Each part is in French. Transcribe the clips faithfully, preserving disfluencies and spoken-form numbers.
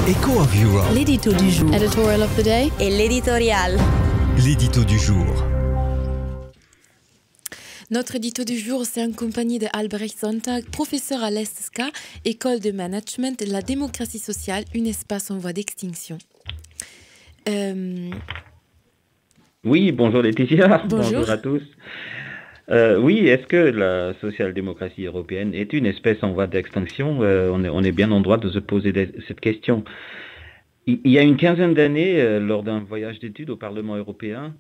Echo of Europe. L'édito du jour. Editorial of the day. Et l'éditorial. L'édito du jour. Notre édito du jour, c'est en compagnie de Albrecht Sonntag, professeur à l'E S S K, École de Management de la démocratie sociale, un espace en voie d'extinction. Euh... Oui, bonjour Laetitia. Bonjour. Bonjour à tous. Euh, oui, est-ce que la social-démocratie européenne est une espèce en voie d'extinction? euh, on, est, on est bien en droit de se poser de, cette question. Il, il y a une quinzaine d'années, euh, lors d'un voyage d'études au Parlement européen,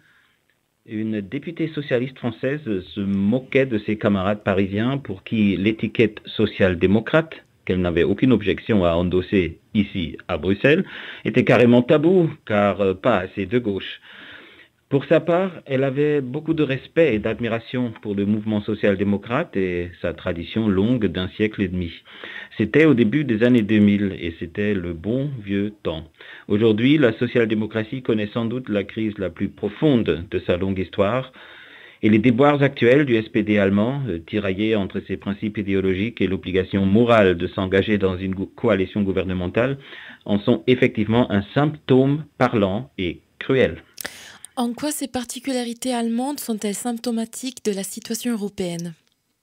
une députée socialiste française se moquait de ses camarades parisiens pour qui l'étiquette social-démocrate, qu'elle n'avait aucune objection à endosser ici à Bruxelles, était carrément tabou, car euh, pas assez de gauche. Pour sa part, elle avait beaucoup de respect et d'admiration pour le mouvement social-démocrate et sa tradition longue d'un siècle et demi. C'était au début des années deux mille et c'était le bon vieux temps. Aujourd'hui, la social-démocratie connaît sans doute la crise la plus profonde de sa longue histoire et les déboires actuels du S P D allemand, tiraillé entre ses principes idéologiques et l'obligation morale de s'engager dans une go- coalition gouvernementale, en sont effectivement un symptôme parlant et cruel. En quoi ces particularités allemandes sont-elles symptomatiques de la situation européenne ?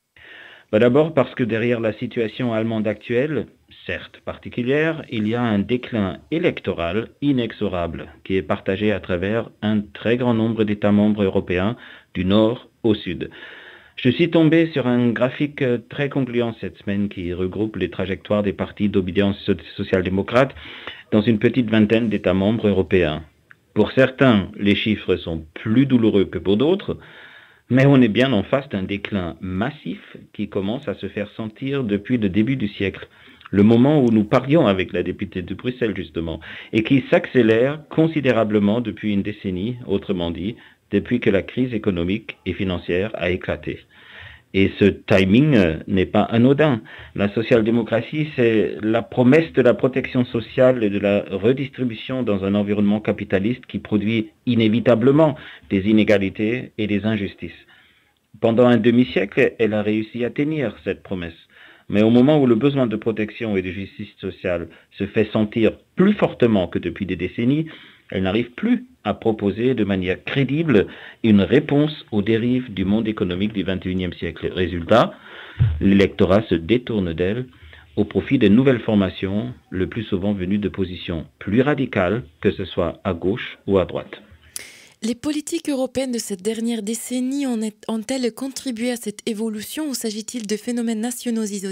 Bah d'abord parce que derrière la situation allemande actuelle, certes particulière, il y a un déclin électoral inexorable qui est partagé à travers un très grand nombre d'États membres européens du nord au sud. Je suis tombé sur un graphique très concluant cette semaine qui regroupe les trajectoires des partis d'obédience social-démocrate dans une petite vingtaine d'États membres européens. Pour certains, les chiffres sont plus douloureux que pour d'autres, mais on est bien en face d'un déclin massif qui commence à se faire sentir depuis le début du siècle, le moment où nous parlions avec la députée de Bruxelles justement, et qui s'accélère considérablement depuis une décennie, autrement dit, depuis que la crise économique et financière a éclaté. Et ce timing n'est pas anodin. La social-démocratie, c'est la promesse de la protection sociale et de la redistribution dans un environnement capitaliste qui produit inévitablement des inégalités et des injustices. Pendant un demi-siècle, elle a réussi à tenir cette promesse. Mais au moment où le besoin de protection et de justice sociale se fait sentir plus fortement que depuis des décennies, elle n'arrive plus à proposer de manière crédible une réponse aux dérives du monde économique du vingt et unième siècle. Résultat, l'électorat se détourne d'elle au profit de nouvelles formations, le plus souvent venues de positions plus radicales, que ce soit à gauche ou à droite. Les politiques européennes de cette dernière décennie ont-elles contribué à cette évolution ou s'agit-il de phénomènes nationaux isolés ?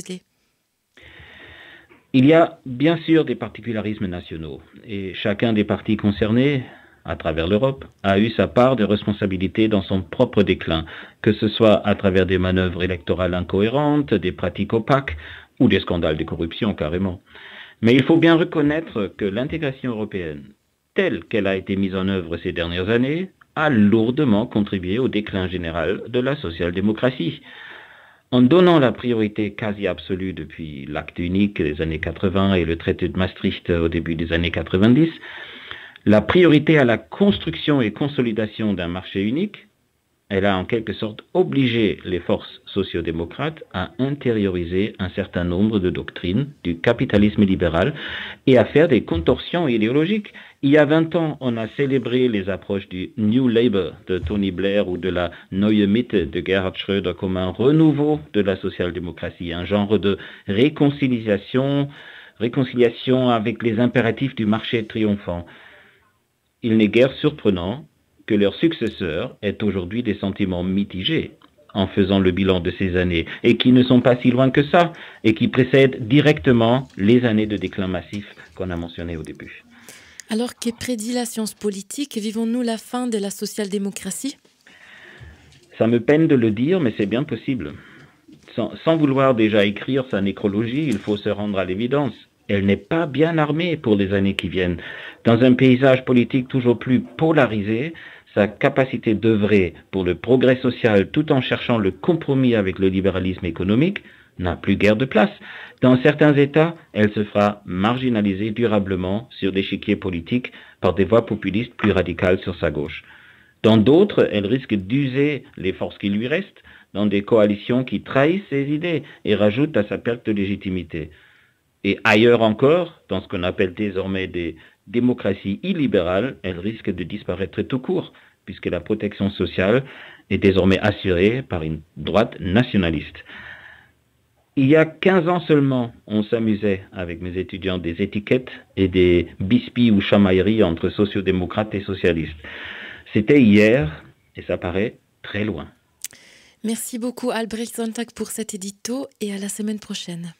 Il y a bien sûr des particularismes nationaux et chacun des partis concernés, à travers l'Europe, a eu sa part de responsabilité dans son propre déclin, que ce soit à travers des manœuvres électorales incohérentes, des pratiques opaques ou des scandales de corruption carrément. Mais il faut bien reconnaître que l'intégration européenne, telle qu'elle a été mise en œuvre ces dernières années, a lourdement contribué au déclin général de la social-démocratie. En donnant la priorité quasi absolue depuis l'acte unique des années quatre-vingts et le traité de Maastricht au début des années quatre-vingt-dix, la priorité à la construction et consolidation d'un marché unique, elle a en quelque sorte obligé les forces sociodémocrates à intérioriser un certain nombre de doctrines du capitalisme libéral et à faire des contorsions idéologiques. Il y a vingt ans, on a célébré les approches du New Labour de Tony Blair ou de la Neue Mitte de Gerhard Schröder comme un renouveau de la social-démocratie, un genre de réconciliation, réconciliation avec les impératifs du marché triomphant. Il n'est guère surprenant que leurs successeurs aient aujourd'hui des sentiments mitigés en faisant le bilan de ces années et qui ne sont pas si loin que ça et qui précèdent directement les années de déclin massif qu'on a mentionnées au début. Alors que prédit la science politique, vivons-nous la fin de la social-démocratie ? Ça me peine de le dire, mais c'est bien possible. Sans, sans vouloir déjà écrire sa nécrologie, il faut se rendre à l'évidence. Elle n'est pas bien armée pour les années qui viennent. Dans un paysage politique toujours plus polarisé, sa capacité d'œuvrer pour le progrès social tout en cherchant le compromis avec le libéralisme économique n'a plus guère de place. Dans certains États, elle se fera marginaliser durablement sur l'échiquier politique par des voix populistes plus radicales sur sa gauche. Dans d'autres, elle risque d'user les forces qui lui restent dans des coalitions qui trahissent ses idées et rajoutent à sa perte de légitimité. Et ailleurs encore, dans ce qu'on appelle désormais des démocraties illibérales, elles risquent de disparaître tout court, puisque la protection sociale est désormais assurée par une droite nationaliste. Il y a quinze ans seulement, on s'amusait avec mes étudiants des étiquettes et des bisbilles ou chamailleries entre sociodémocrates et socialistes. C'était hier et ça paraît très loin. Merci beaucoup Albrecht Sonntag pour cet édito et à la semaine prochaine.